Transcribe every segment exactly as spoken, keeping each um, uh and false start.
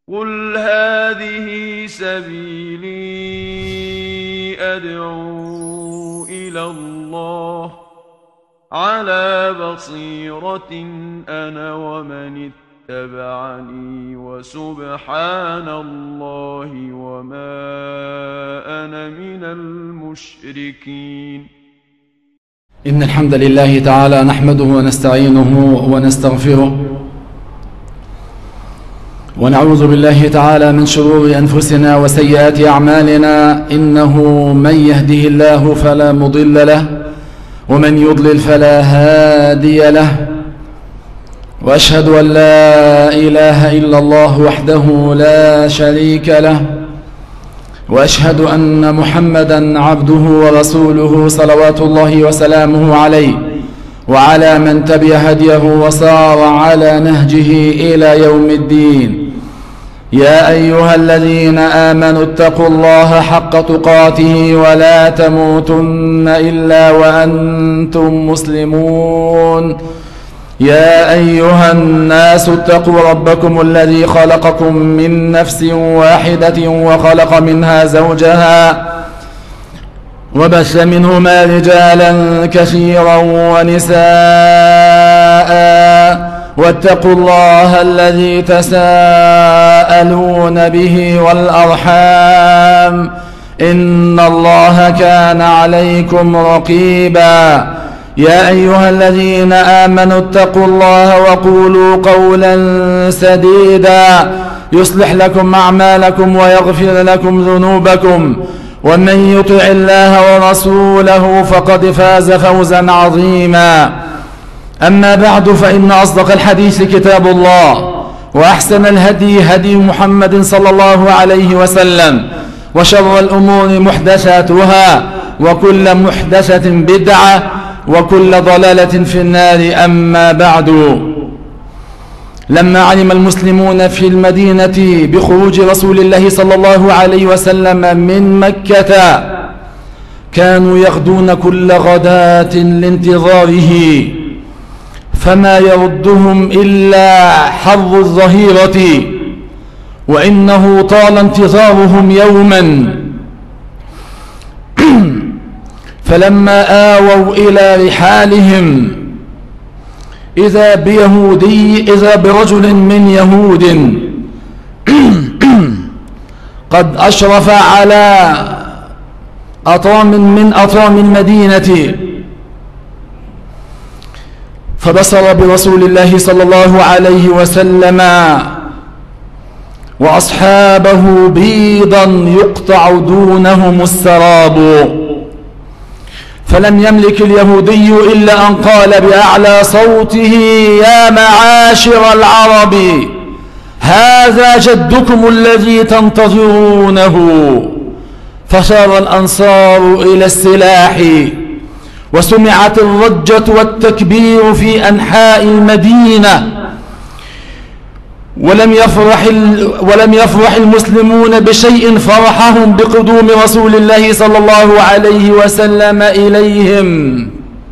قل هذه سبيلي أدعو إلى الله على بصيرة أنا ومن اتبعني وسبحان الله وما أنا من المشركين. إن الحمد لله تعالى نحمده ونستعينه ونستغفره ونعوذ بالله تعالى من شرور أنفسنا وسيئات أعمالنا، إنه من يهده الله فلا مضل له ومن يضلل فلا هادي له، وأشهد أن لا إله إلا الله وحده لا شريك له، وأشهد أن محمدا عبده ورسوله صلوات الله وسلامه عليه وعلى من تبع هديه وصار على نهجه إلى يوم الدين. يا أيها الذين آمنوا اتقوا الله حق تقاته ولا تموتن إلا وأنتم مسلمون. يا أيها الناس اتقوا ربكم الذي خلقكم من نفس واحدة وخلق منها زوجها وبث منهما رجالا كثيرا ونساء، واتقوا الله الذي تساءلون به والأرحام إن الله كان عليكم رقيبا. يا أيها الذين آمنوا اتقوا الله وقولوا قولا سديدا يصلح لكم أعمالكم ويغفر لكم ذنوبكم، ومن يطع الله ورسوله فقد فاز فوزا عظيما. أما بعد، فإن أصدق الحديث كتاب الله، وأحسن الهدي هدي محمد صلى الله عليه وسلم، وشر الأمور محدثاتها، وكل محدثة بدعة، وكل ضلالة في النار. أما بعد، لما علم المسلمون في المدينة بخروج رسول الله صلى الله عليه وسلم من مكة كانوا يغدون كل غداة لانتظاره، فما يردهم إلا حر الظهيرة، وإنه طال انتظارهم يوما. فلما آووا إلى رحالهم إذا بيهودي إذا برجل من يهود قد أشرف على أطرام من أطرام المدينة، فبصر برسول الله صلى الله عليه وسلم وأصحابه بيضا يقطع دونهم السراب، فلم يملك اليهودي إلا أن قال بأعلى صوته: يا معاشر العرب، هذا جدكم الذي تنتظرونه. فسار الأنصار إلى السلاح، وسمعت الضجة والتكبير في أنحاء المدينة، ولم يفرح ولم يفرح المسلمون بشيء فرحهم بقدوم رسول الله صلى الله عليه وسلم إليهم.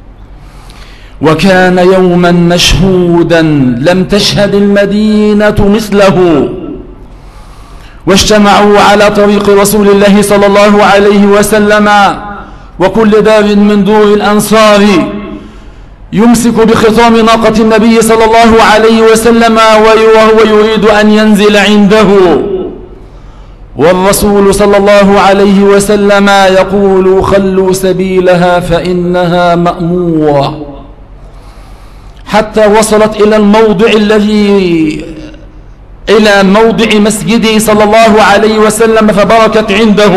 وكان يوما مشهودا لم تشهد المدينة مثله، واجتمعوا على طريق رسول الله صلى الله عليه وسلم، وكل دار من دور الأنصار يمسك بخطام ناقة النبي صلى الله عليه وسلم وهو يريد أن ينزل عنده، والرسول صلى الله عليه وسلم يقول: خلوا سبيلها فإنها مأمورة، حتى وصلت إلى الموضع الذي إلى موضع مسجده صلى الله عليه وسلم، فبركت عنده،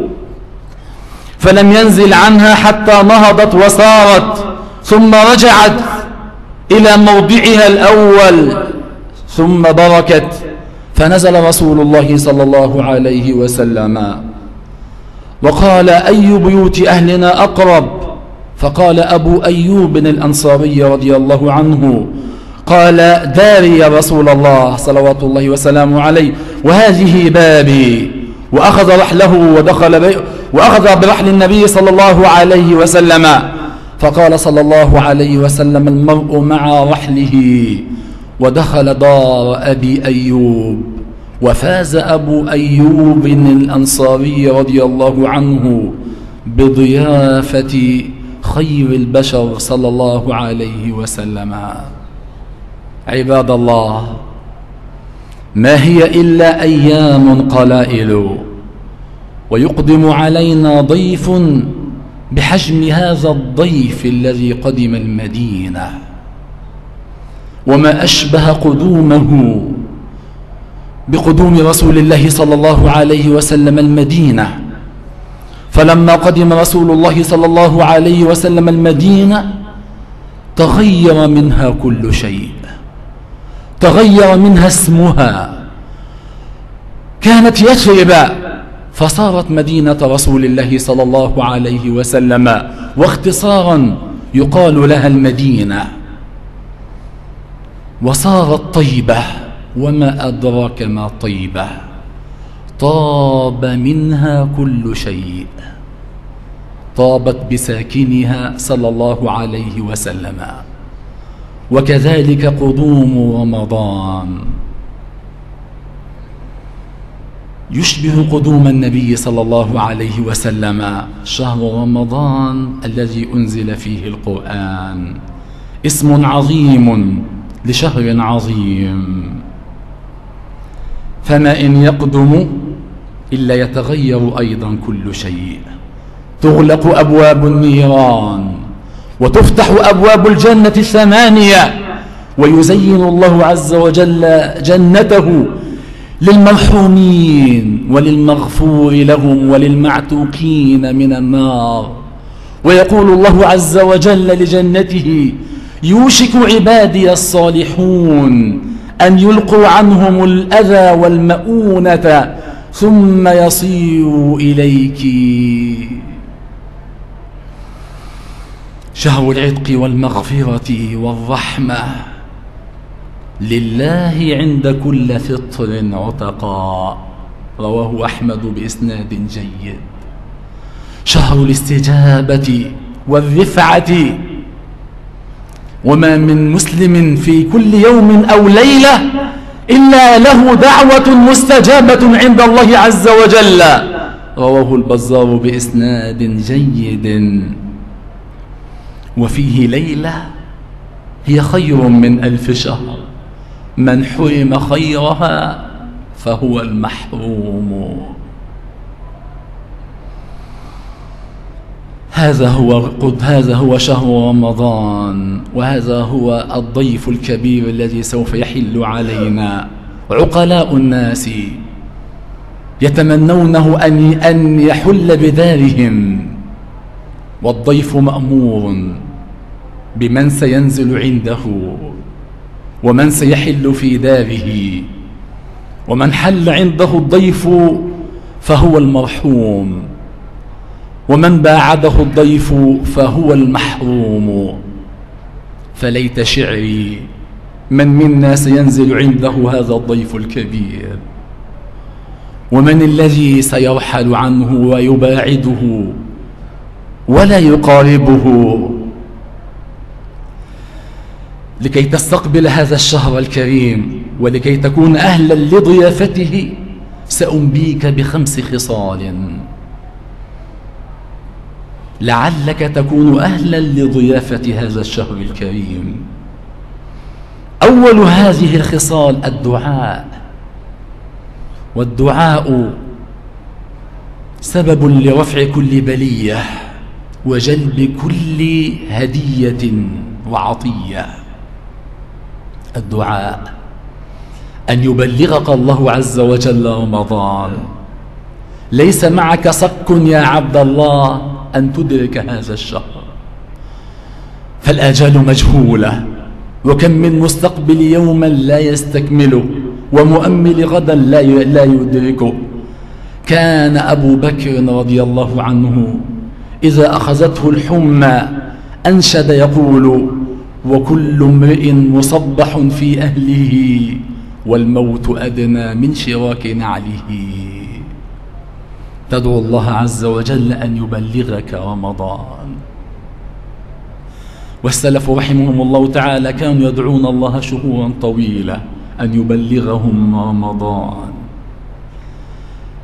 فلم ينزل عنها حتى نهضت وسارت، ثم رجعت إلى موضعها الأول، ثم بركت، فنزل رسول الله صلى الله عليه وسلم وقال: أي بيوت أهلنا أقرب؟ فقال أبو أيوب الأنصاري رضي الله عنه، قال: داري يا رسول الله صلوات الله وسلامه عليه، وهذه بابي. وأخذ رحله ودخل بي وأخذ برحل النبي صلى الله عليه وسلم، فقال صلى الله عليه وسلم: المرء مع رحله. ودخل دار أبي أيوب وفاز أبو أيوب الأنصاري رضي الله عنه بضيافة خير البشر صلى الله عليه وسلم. عباد الله، ما هي إلا أيام قلائل ويقدم علينا ضيف بحجم هذا الضيف الذي قدم المدينة، وما أشبه قدومه بقدوم رسول الله صلى الله عليه وسلم المدينة. فلما قدم رسول الله صلى الله عليه وسلم المدينة تغير منها كل شيء، تغير منها اسمها، كانت يثرب فصارت مدينة رسول الله صلى الله عليه وسلم، واختصارا يقال لها المدينة. وصارت طيبة، وما أدراك ما طيبة، طاب منها كل شيء، طابت بساكنها صلى الله عليه وسلم. وكذلك قدوم رمضان يشبه قدوم النبي صلى الله عليه وسلم، شهر رمضان الذي أنزل فيه القرآن، اسم عظيم لشهر عظيم. فما إن يقدم إلا يتغير أيضا كل شيء، تغلق أبواب النيران وتفتح أبواب الجنة الثمانية، ويزين الله عز وجل جنته للمرحومين وللمغفور لهم وللمعتوقين من النار. ويقول الله عز وجل لجنته: يوشك عبادي الصالحون أن يلقوا عنهم الأذى والمؤونة ثم يصيروا إليك. شهر العتق والمغفرة والرحمة، لله عند كل فطر عتقاء، رواه أحمد بإسناد جيد. شهر الاستجابة والرفعة، وما من مسلم في كل يوم أو ليلة إلا له دعوة مستجابة عند الله عز وجل، رواه البزار بإسناد جيد. وفيه ليلة هي خير من ألف شهر، من حرم خيرها فهو المحروم. هذا هو قد هذا هو شهر رمضان، وهذا هو الضيف الكبير الذي سوف يحل علينا. عقلاء الناس يتمنونه أن أن يحل بدارهم، والضيف مأمور بمن سينزل عنده ومن سيحل في داره. ومن حل عنده الضيف فهو المرحوم، ومن باعده الضيف فهو المحروم. فليت شعري من منا سينزل عنده هذا الضيف الكبير، ومن الذي سيرحل عنه ويباعده ولا يقاربه. لكي تستقبل هذا الشهر الكريم ولكي تكون أهلا لضيافته سأنبيك بخمس خصال لعلك تكون أهلا لضيافة هذا الشهر الكريم. أول هذه الخصال الدعاء، والدعاء سبب لرفع كل بلية وجلب كل هدية وعطية. الدعاء أن يبلغك الله عز وجل رمضان. ليس معك صك يا عبد الله أن تدرك هذا الشهر، فالآجال مجهولة، وكم من مستقبل يوما لا يستكمله ومؤمل غدا لا يدركه. كان أبو بكر رضي الله عنه إذا أخذته الحمى أنشد يقول: وكل امرئ مصبح في أهله والموت أدنى من شراك نعله. تدعو الله عز وجل أن يبلغك رمضان. والسلف رحمهم الله تعالى كانوا يدعون الله شهورا طويلة أن يبلغهم رمضان.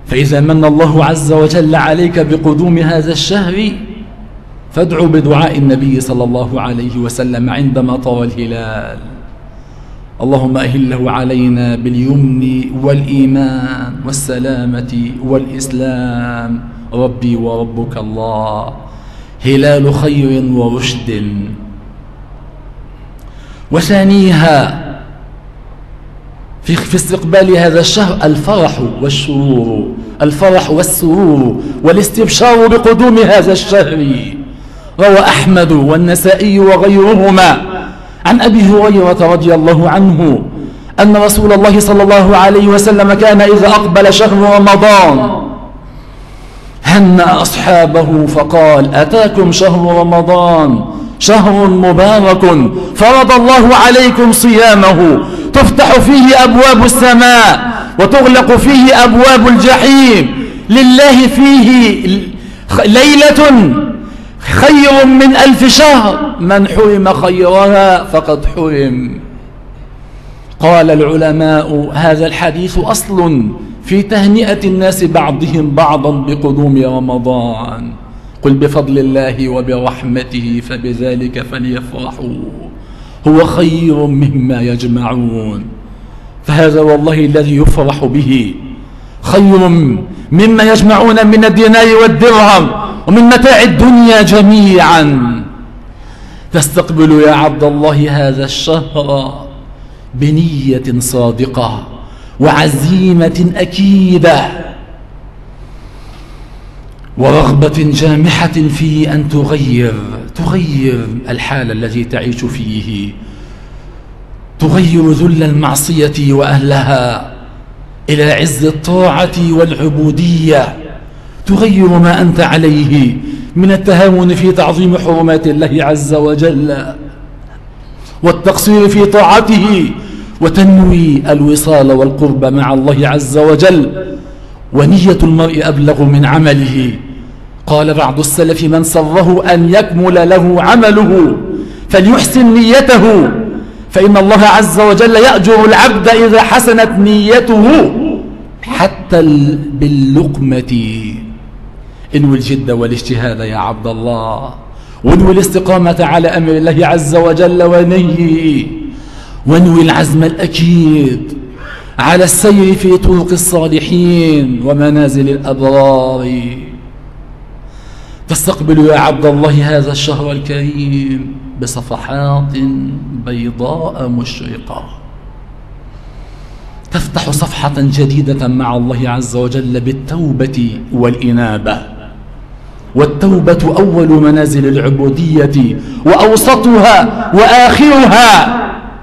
فإذا من الله عز وجل عليك بقدوم هذا الشهر فادعوا بدعاء النبي صلى الله عليه وسلم عندما طوى الهلال: اللهم أهله علينا باليمن والإيمان والسلامة والإسلام، ربي وربك الله، هلال خير ورشد. وثانيها في في استقبال هذا الشهر الفرح والسرور، الفرح والسرور والاستبشار بقدوم هذا الشهر. روى أحمد والنسائي وغيرهما عن أبي هريرة رضي الله عنه أن رسول الله صلى الله عليه وسلم كان إذا أقبل شهر رمضان هنأ أصحابه فقال: أتاكم شهر رمضان، شهر مبارك فرض الله عليكم صيامه، تفتح فيه أبواب السماء وتغلق فيه أبواب الجحيم، لله فيه ليلة خير من ألف شهر، من حرم خيرها فقد حرم. قال العلماء: هذا الحديث أصل في تهنئة الناس بعضهم بعضا بقدوم رمضان. قل بفضل الله وبرحمته فبذلك فليفرحوا هو خير مما يجمعون. فهذا والله الذي يفرح به خير مما يجمعون من الدينار والدرهم ومن متاع الدنيا جميعا. فاستقبلوا يا عبد الله هذا الشهر بنية صادقة وعزيمة أكيدة ورغبة جامحة في أن تغير تغير الحال الذي تعيش فيه، تغير ذل المعصية وأهلها إلى عز الطاعة والعبودية، تغير ما أنت عليه من التهاون في تعظيم حرمات الله عز وجل والتقصير في طاعته، وتنوي الوصال والقرب مع الله عز وجل. ونية المرء أبلغ من عمله. قال بعض السلف: من سره أن يكمل له عمله فليحسن نيته، فإن الله عز وجل يأجر العبد إذا حسنت نيته حتى باللقمة. انوي الجد والاجتهاد يا عبد الله، وانوي الاستقامة على أمر الله عز وجل ونهيه، وانوي العزم الأكيد على السير في طرق الصالحين ومنازل الأبرار. تستقبل يا عبد الله هذا الشهر الكريم بصفحات بيضاء مشرقة، تفتح صفحة جديدة مع الله عز وجل بالتوبة والإنابة. والتوبة أول منازل العبودية وأوسطها وآخرها،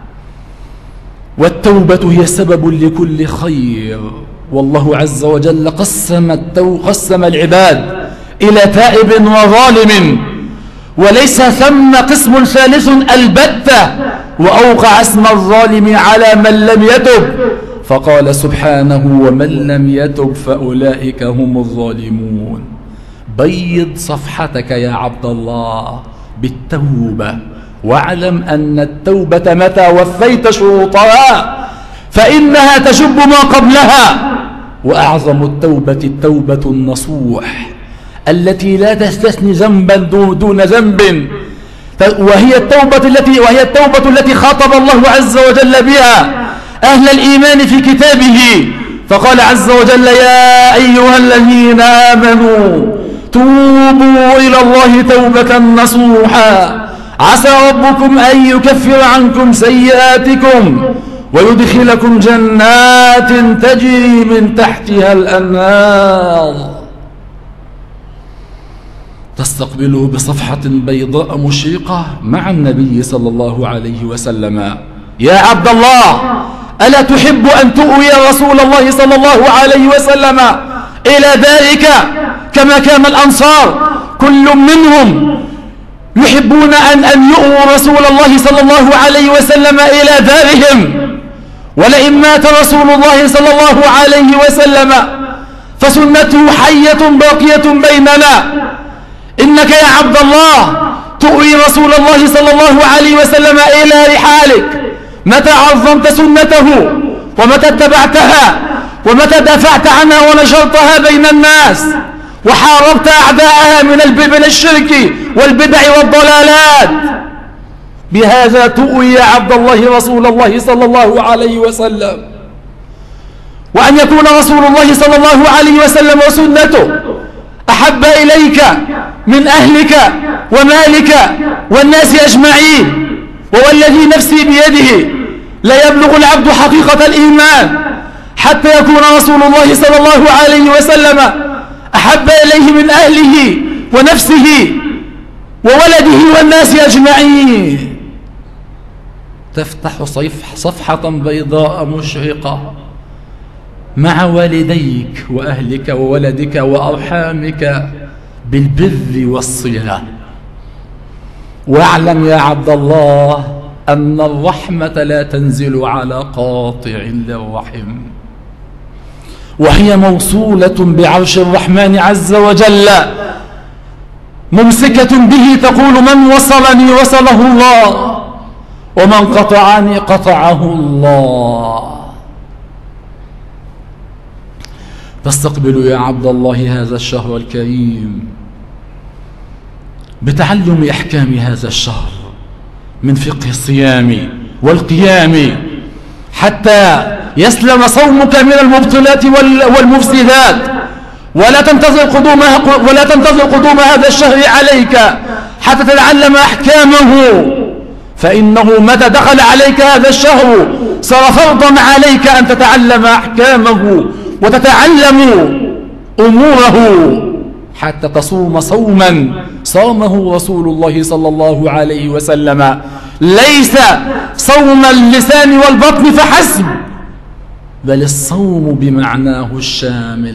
والتوبة هي سبب لكل خير. والله عز وجل قسم, التو... قسم العباد إلى تائب وظالم، وليس ثم قسم ثالث البتة، وأوقع اسم الظالم على من لم يتب، فقال سبحانه: ومن لم يتب فأولئك هم الظالمون. بيض صفحتك يا عبد الله بالتوبة، واعلم أن التوبة متى وفيت شروطها فإنها تجب ما قبلها. وأعظم التوبة التوبة النصوح التي لا تستثني ذنبا دون ذنب، وهي التوبة التي وهي التوبة التي خاطب الله عز وجل بها أهل الإيمان في كتابه، فقال عز وجل: يا أيها الذين آمنوا توبوا إلى الله توبة نصوحا عسى ربكم أن يكفر عنكم سيئاتكم ويدخلكم جنات تجري من تحتها الأنهار. تستقبله بصفحة بيضاء مشرقة مع النبي صلى الله عليه وسلم: يا عبد الله، ألا تحب أن تؤوي رسول الله صلى الله عليه وسلم إلى دارك كما كان الأنصار كل منهم يحبون أن أن يؤووا رسول الله صلى الله عليه وسلم إلى دارهم؟ ولئن مات رسول الله صلى الله عليه وسلم فسنته حية باقية بيننا. إنك يا عبد الله تؤوي رسول الله صلى الله عليه وسلم إلى رحالك متى عظمت سنته ومتى اتبعتها ومتى دافعت عنها ونشرتها بين الناس وحاربت أعداءها من الشرك والبدع والضلالات. بهذا تؤوي يا عبد الله رسول الله صلى الله عليه وسلم، وأن يكون رسول الله صلى الله عليه وسلم وسنته أحب إليك من أهلك ومالك والناس أجمعين. ووالذي نفسي بيده لا يبلغ العبد حقيقة الإيمان حتى يكون رسول الله صلى الله عليه وسلم أحب إليه من أهله ونفسه وولده والناس أجمعين. تفتح صفحة بيضاء مشرقة مع والديك وأهلك وولدك وأرحامك بالبر والصلة. واعلم يا عبد الله أن الرحمة لا تنزل على قاطع للرحم، وهي موصولة بعرش الرحمن عز وجل، ممسكة به تقول من وصلني وصله الله، ومن قطعني قطعه الله. فاستقبلوا يا عبد الله هذا الشهر الكريم بتعلم أحكام هذا الشهر من فقه الصيام والقيام حتى يسلم صومك من المبطلات والمفسدات. ولا تنتظر قدوم ولا تنتظر قدوم هذا الشهر عليك حتى تتعلم أحكامه، فإنه متى دخل عليك هذا الشهر صار فرضا عليك أن تتعلم أحكامه وتتعلم أموره حتى تصوم صوما صامه رسول الله صلى الله عليه وسلم، ليس صوم اللسان والبطن فحسب، بل الصوم بمعناه الشامل،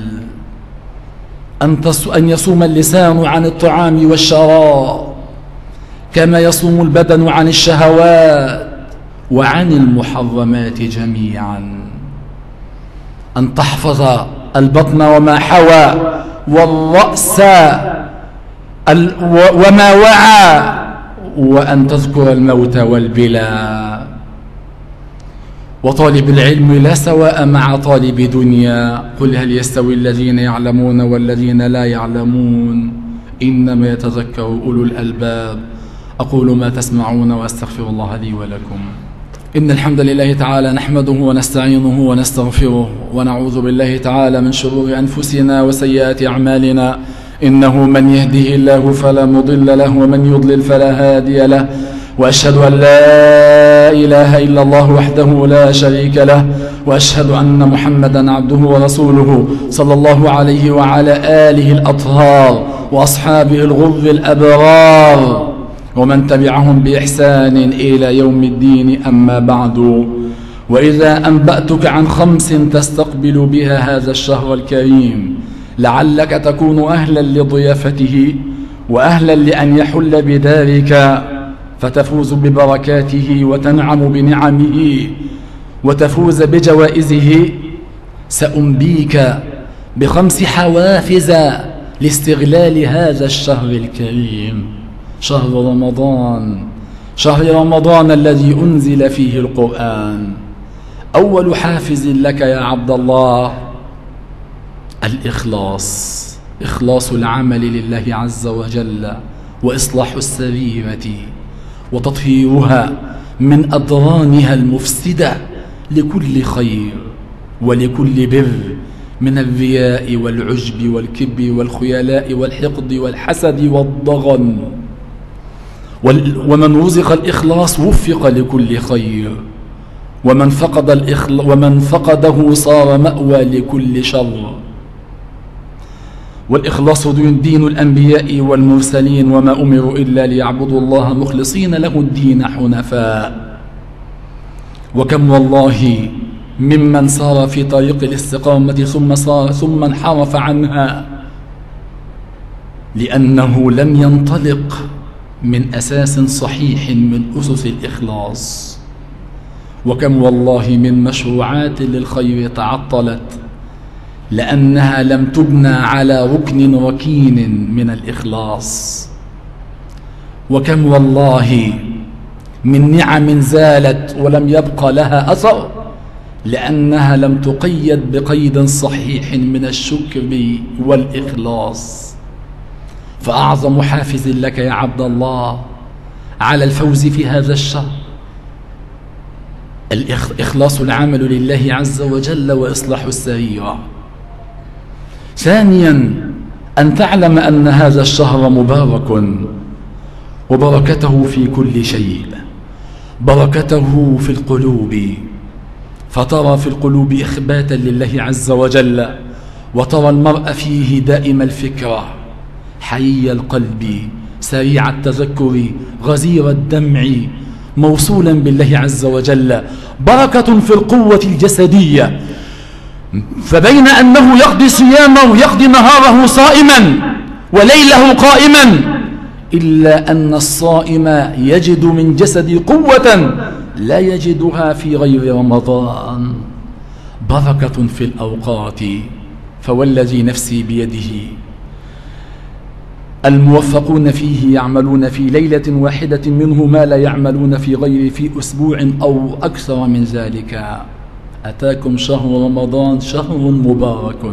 أن يصوم اللسان عن الطعام والشراب كما يصوم البدن عن الشهوات وعن المحرمات جميعا، أن تحفظ البطن وما حوى والرأس وما وعى، وأن تذكر الموت والبلا. وطالب العلم لا سواء مع طالب دنيا، قل هل يستوي الذين يعلمون والذين لا يعلمون، إنما يتذكر أولو الألباب. أقول ما تسمعون وأستغفر الله لي ولكم. إن الحمد لله تعالى نحمده ونستعينه ونستغفره، ونعوذ بالله تعالى من شرور أنفسنا وسيئات أعمالنا، إنه من يهده الله فلا مضل له ومن يضلل فلا هادي له، وأشهد أن لا إله إلا الله وحده لا شريك له، وأشهد أن محمدا عبده ورسوله صلى الله عليه وعلى آله الأطهار وأصحابه الغر الأبرار ومن تبعهم بإحسان إلى يوم الدين. أما بعد، وإذا أنبأتك عن خمس تستقبل بها هذا الشهر الكريم لعلك تكون أهلا لضيافته وأهلا لأن يحل بدارك فتفوز ببركاته وتنعم بنعمه وتفوز بجوائزه، سأنبيك بخمس حوافز لاستغلال هذا الشهر الكريم، شهر رمضان، شهر رمضان الذي أنزل فيه القرآن. أول حافز لك يا عبد الله الإخلاص، إخلاص العمل لله عز وجل، وإصلاح السريرة وتطهيرها من أضرانها المفسدة لكل خير ولكل بر، من الرياء والعجب والكبر والخيلاء والحقد والحسد والضغن. ومن رزق الإخلاص وفق لكل خير، ومن فقد الإخل... ومن فقده صار مأوى لكل شر. والإخلاص دين الأنبياء والمرسلين، وما أمروا إلا ليعبدوا الله مخلصين له الدين حنفاء. وكم والله ممن صار في طريق الاستقامة ثم صار ثم انحرف عنها لأنه لم ينطلق من أساس صحيح من أسس الإخلاص. وكم والله من مشروعات للخير تعطلت لأنها لم تبنى على ركن ركين من الإخلاص. وكم والله من نعم زالت ولم يبق لها أثر لأنها لم تقيد بقيد صحيح من الشكر والإخلاص. فأعظم حافز لك يا عبد الله على الفوز في هذا الشهر إخلاص العمل لله عز وجل وإصلاح السريرة. ثانيا أن تعلم أن هذا الشهر مبارك، وبركته في كل شيء، بركته في القلوب، فترى في القلوب إخباتا لله عز وجل، وترى المرء فيه دائم الفكرة، حي القلب، سريع التذكر، غزير الدمع، موصولا بالله عز وجل، بركة في القوة الجسدية. فبين أنه يقضي صيامه يقضي نهاره صائما وليله قائما، إلا أن الصائم يجد من جسد قوة لا يجدها في غير رمضان، بركة في الأوقات. فوالذي نفسي بيده الموفقون فيه يعملون في ليلة واحدة منه ما لا يعملون في غير في أسبوع أو أكثر من ذلك. أتاكم شهر رمضان شهر مبارك،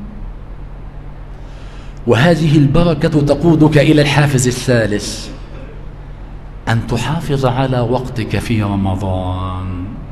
وهذه البركة تقودك إلى الحافز الثالث، أن تحافظ على وقتك في رمضان.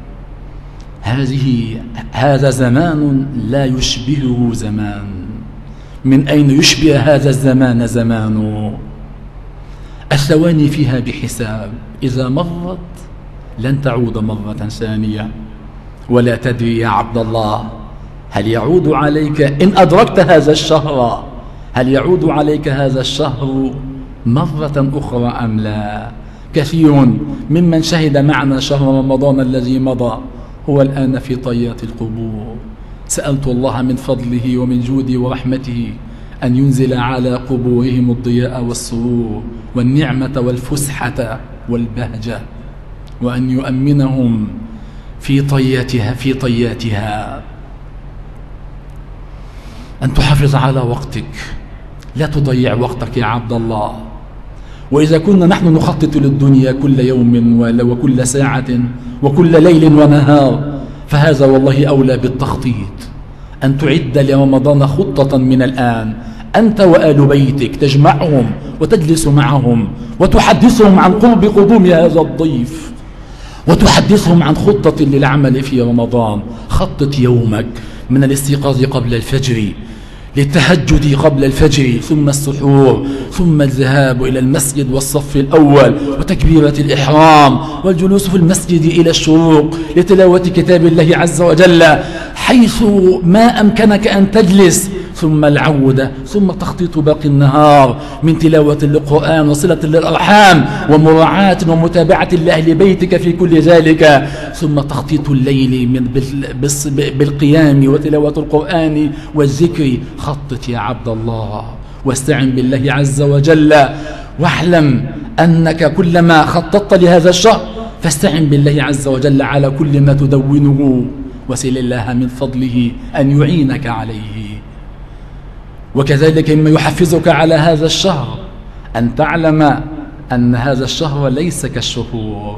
هذه هذا زمان لا يشبهه زمان. من أين يشبه هذا الزمان زمان؟ الثواني فيها بحساب، إذا مرت لن تعود مرة ثانية، ولا تدري يا عبد الله هل يعود عليك إن أدركت هذا الشهر، هل يعود عليك هذا الشهر مرة أخرى أم لا؟ كثير ممن شهد معنا شهر رمضان الذي مضى هو الآن في طيات القبور. سألت الله من فضله ومن جوده ورحمته أن ينزل على قبورهم الضياء والسرور والنعمة والفسحة والبهجة، وأن يؤمنهم في طياتها في طياتها. أن تحافظ على وقتك، لا تضيع وقتك يا عبد الله. وإذا كنا نحن نخطط للدنيا كل يوم وكل ساعة وكل ليل ونهار، فهذا والله أولى بالتخطيط، أن تعد لرمضان خطة من الآن، أنت وآل بيتك تجمعهم وتجلس معهم وتحدثهم عن قرب قدوم هذا الضيف، وتحدثهم عن خطة للعمل في رمضان. خطط يومك من الاستيقاظ قبل الفجر للتهجد قبل الفجر، ثم السحور، ثم الذهاب إلى المسجد والصف الأول وتكبيرة الإحرام والجلوس في المسجد إلى الشروق لتلاوة كتاب الله عز وجل حيث ما أمكنك أن تجلس، ثم العودة، ثم تخطيط باقي النهار من تلاوة للقرآن وصلة للأرحام ومراعاة ومتابعة لأهل بيتك في كل ذلك، ثم تخطيط الليل من بالقيام وتلاوة القرآن والذكر. خطط يا عبد الله واستعن بالله عز وجل، واعلم أنك كلما خططت لهذا الشهر فاستعن بالله عز وجل على كل ما تدونه، وسل الله من فضله أن يعينك عليه. وكذلك مما يحفزك على هذا الشهر أن تعلم أن هذا الشهر ليس كالشهور،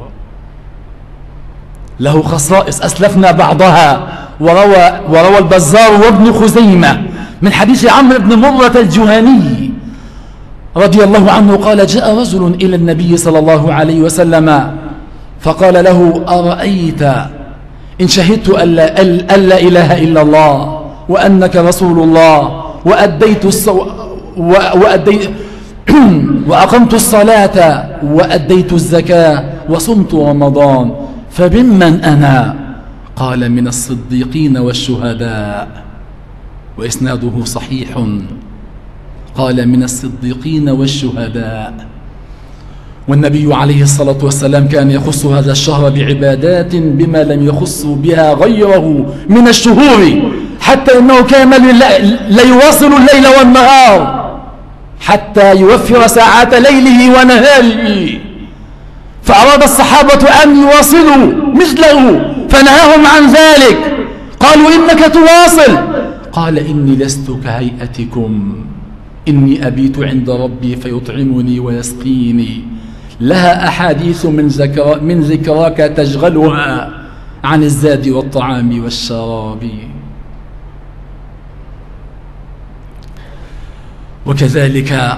له خصائص أسلفنا بعضها. وروى, وروى البزار وابن خزيمة من حديث عمرو بن مرة الجهني رضي الله عنه قال: جاء رجل إلى النبي صلى الله عليه وسلم فقال له: أرأيت إن شهدت أن لا, أن لا إله إلا الله وأنك رسول الله وأديت الصو... وأديت وأقمت الصلاة وأديت الزكاة وصمت رمضان فبمن أنا؟ قال: من الصديقين والشهداء. وإسناده صحيح. قال: من الصديقين والشهداء. والنبي عليه الصلاة والسلام كان يخص هذا الشهر بعبادات بما لم يخص بها غيره من الشهور، حتى إنه كان لا يواصل الليل والنهار حتى يوفر ساعات ليله ونهاره، فأراد الصحابة أن يواصلوا مثله فنهاهم عن ذلك. قالوا: إنك تواصل. قال: إني لست كهيئتكم، إني أبيت عند ربي فيطعمني ويسقيني، لها أحاديث من, ذكر من ذكراك تشغلها عن الزاد والطعام والشراب. وكذلك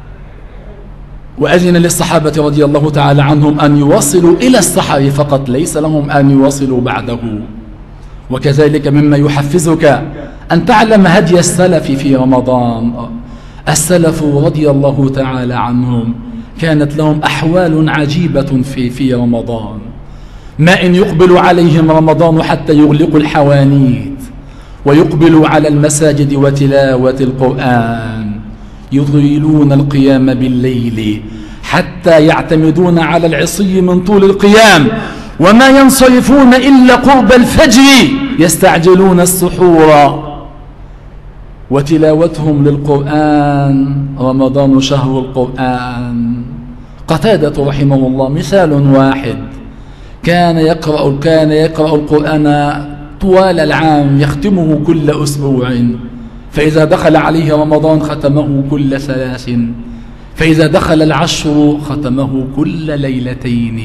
وأذن للصحابة رضي الله تعالى عنهم أن يوصلوا إلى السحر فقط، ليس لهم أن يوصلوا بعده. وكذلك مما يحفزك أن تعلم هدي السلف في رمضان. السلف رضي الله تعالى عنهم كانت لهم أحوال عجيبة في في رمضان، ما إن يقبل عليهم رمضان حتى يغلقوا الحوانيت ويقبلوا على المساجد وتلاوة القرآن، يطيلون القيام بالليل حتى يعتمدون على العصي من طول القيام، وما ينصرفون إلا قرب الفجر يستعجلون السحور. وتلاوتهم للقرآن، رمضان شهر القرآن. قتادة رحمه الله مثال واحد، كان يقرأ كان يقرأ القرآن طوال العام، يختمه كل أسبوع، فإذا دخل عليه رمضان ختمه كل ثلاث، فإذا دخل العشر ختمه كل ليلتين.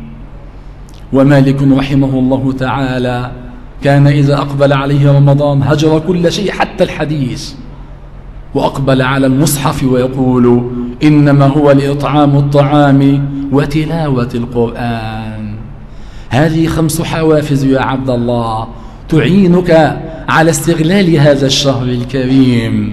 ومالك رحمه الله تعالى كان إذا أقبل عليه رمضان هجر كل شيء حتى الحديث، وأقبل على المصحف ويقول إنما هو لإطعام الطعام وتلاوة القرآن. هذه خمس حوافز يا عبد الله تعينك على استغلال هذا الشهر الكريم.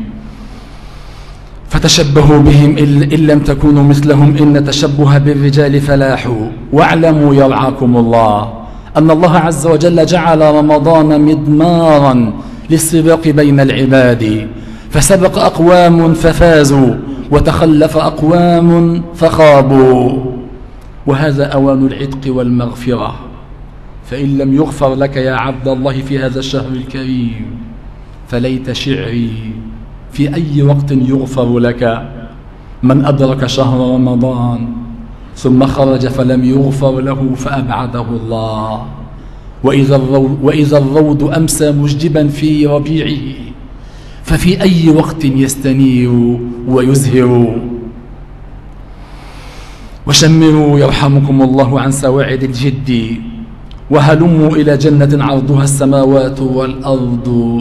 فتشبهوا بهم إن لم تكونوا مثلهم، إن التشبه بالرجال فلاح. واعلموا يرعاكم الله أن الله عز وجل جعل رمضان مضمارا للسباق بين العباد، فسبق أقوام ففازوا وتخلف أقوام فخابوا، وهذا أوان العتق والمغفرة. فإن لم يغفر لك يا عبد الله في هذا الشهر الكريم فليت شعري في أي وقت يغفر لك. من أدرك شهر رمضان ثم خرج فلم يغفر له فأبعده الله. وإذا الروض, وإذا الروض أمسى مجدبا في ربيعه ففي أي وقت يستنير ويزهر. وشمروا يرحمكم الله عن سواعد الجد، وهلموا إلى جنة عرضها السماوات والأرض.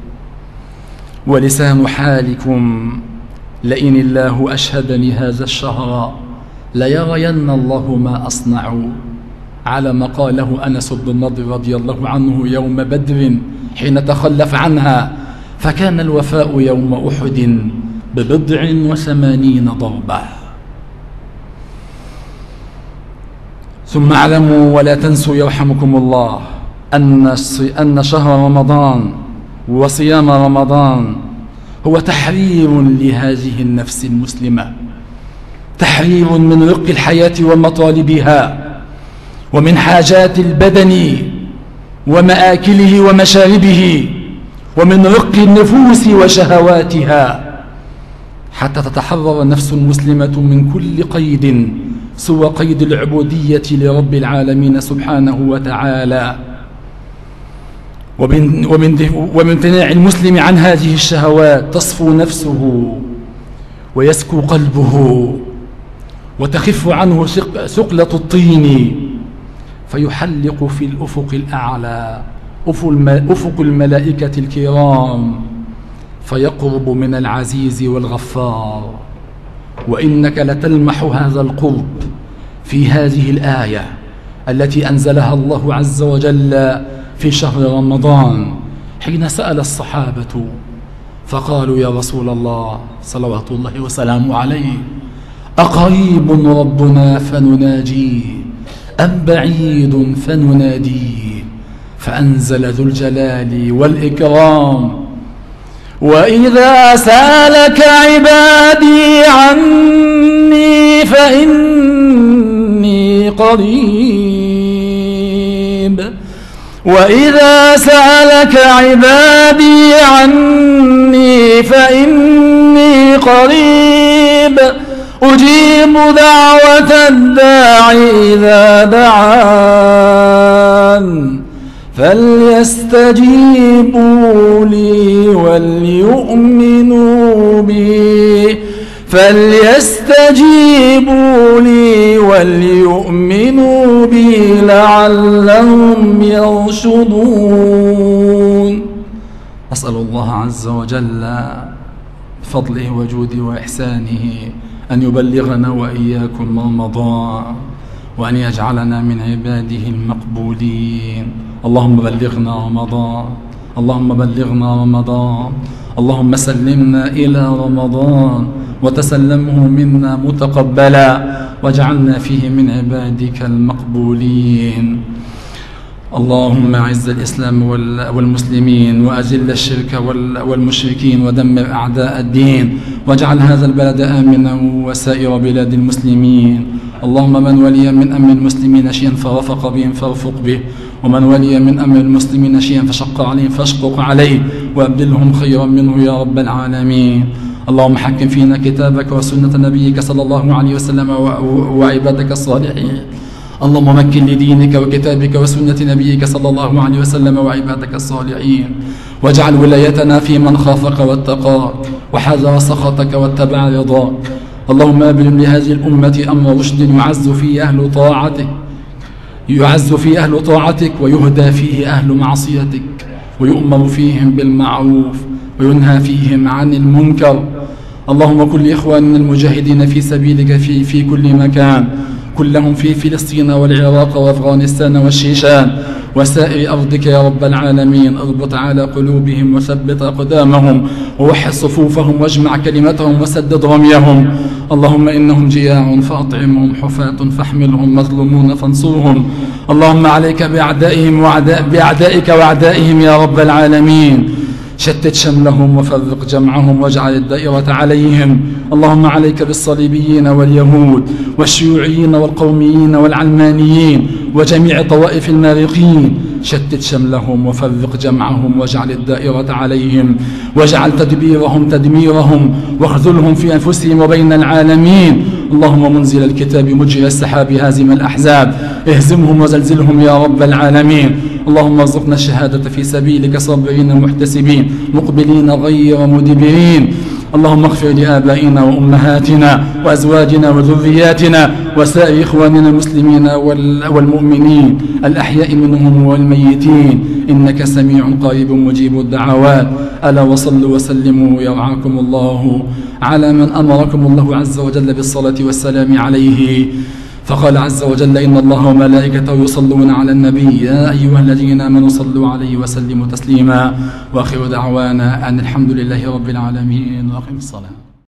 ولسان حالكم لئن الله أشهدني هذا الشهر ليرين الله ما أصنع، على ما قاله أنس بن النضر رضي الله عنه يوم بدر حين تخلف عنها، فكان الوفاء يوم أحد ببضع وثمانين ضربة. ثم اعلموا ولا تنسوا يرحمكم الله أن أن شهر رمضان وصيام رمضان هو تحرير لهذه النفس المسلمة، تحرير من رق الحياة ومطالبها ومن حاجات البدن ومآكله ومشاربه ومن رق النفوس وشهواتها، حتى تتحرر النفس المسلمة من كل قيد سوى قيد العبودية لرب العالمين سبحانه وتعالى، ومن امتناع المسلم عن هذه الشهوات تصفو نفسه ويسكو قلبه وتخف عنه ثقلة الطين، فيحلق في الأفق الأعلى أفق الملائكة الكرام، فيقرب من العزيز والغفار. وإنك لتلمح هذا القرب في هذه الآية التي أنزلها الله عز وجل في شهر رمضان، حين سأل الصحابة فقالوا يا رسول الله صلوات الله وسلامه عليه أقريب ربنا فنناجيه أم بعيد فنناديه؟ فأنزل ذو الجلال والإكرام وإذا سألك عبادي عني فإني قريب وإذا سألك عبادي عني فإني قريب أجيب دعوة الداعي إذا دعان فليستجيبوا لي وليؤمنوا بي فليستجيبوا لي وليؤمنوا بي لعلهم يرشدون. أسأل الله عز وجل بفضله وجوده وإحسانه أن يبلغنا وإياكم رمضان، وأن يجعلنا من عباده المقبولين. اللهم بلغنا رمضان، اللهم بلغنا رمضان، اللهم سلمنا إلى رمضان وتسلمه منا متقبلا، واجعلنا فيه من عبادك المقبولين. اللهم أعز الإسلام والمسلمين، وأذل الشرك والمشركين، ودمر أعداء الدين، واجعل هذا البلد آمنا وسائر بلاد المسلمين. اللهم من ولي من أمر المسلمين شيئا فرفق بهم فارفق به، ومن ولي من أمر المسلمين شيئا فشق عليهم فاشقق عليه، وأبدلهم خيرا منه يا رب العالمين. اللهم حكم فينا كتابك وسنة نبيك صلى الله عليه وسلم وعبادك الصالحين. اللهم مكن لدينك وكتابك وسنة نبيك صلى الله عليه وسلم وعبادك الصالحين، واجعل ولايتنا في من خافك واتقاك وحذر سخطك واتبع رضاك. اللهم ابلم لهذه الأمة أمر رشد يعز فيه أهل طاعتك يعز فيه أهل طاعتك ويهدى فيه أهل معصيتك، ويؤمر فيهم بالمعروف وينهى فيهم عن المنكر. اللهم كن لإخواننا المجاهدين في سبيلك في, في كل مكان، كلهم في فلسطين والعراق وأفغانستان والشيشان وسائر أرضك يا رب العالمين. اربط على قلوبهم وثبت أقدامهم ووحد صفوفهم واجمع كلمتهم وسدد رميهم. اللهم إنهم جياع فأطعمهم، حفاة فاحملهم، مظلومون فانصرهم. اللهم عليك بأعدائهم وأعداء بأعدائك وأعدائهم يا رب العالمين. شتت شملهم وفرق جمعهم واجعل الدائرة عليهم. اللهم عليك بالصليبيين واليهود والشيوعيين والقوميين والعلمانيين وجميع طوائف المارقين. شتت شملهم وفرق جمعهم واجعل الدائرة عليهم، واجعل تدبيرهم تدميرهم، واخذلهم في أنفسهم وبين العالمين. اللهم منزل الكتاب مجري السحاب هازم الأحزاب، اهزمهم وزلزلهم يا رب العالمين. اللهم ارزقنا الشهادة في سبيلك صابرين محتسبين مقبلين غير مدبرين. اللهم اغفر لآبائنا وأمهاتنا وأزواجنا وذرياتنا وسائر إخواننا المسلمين والمؤمنين الأحياء منهم والميتين، إنك سميع قريب مجيب الدعوات. ألا وصلوا وسلموا يرعاكم الله على من أمركم الله عز وجل بالصلاة والسلام عليه. فقال عز وجل: إن الله وملائكته يصلون على النبي يا أيها الذين آمنوا صلوا عليه وسلموا تسليما. وآخر دعوانا أن الحمد لله رب العالمين. وأقم الصلاة.